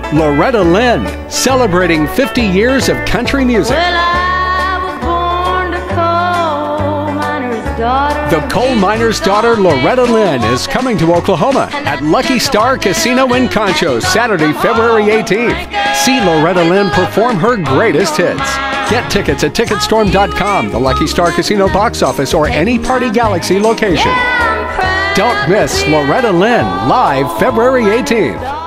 Loretta Lynn, celebrating 50 years of country music. Well, I was born to coal miner's daughter. The coal miner's daughter, Loretta Lynn, is coming to Oklahoma at Lucky Star Casino in Concho, Saturday, February 18th. See Loretta Lynn perform her greatest hits. Get tickets at Ticketstorm.com, the Lucky Star Casino box office, or any Party Galaxy location. Don't miss Loretta Lynn live February 18th.